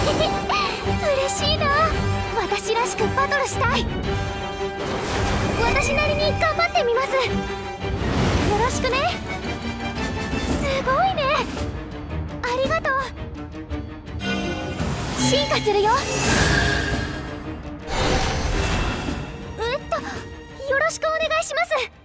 嬉しいな。私らしくバトルしたい。私なりに頑張ってみます。よろしくね。すごいね。ありがとう。進化するよ。よろしくお願いします。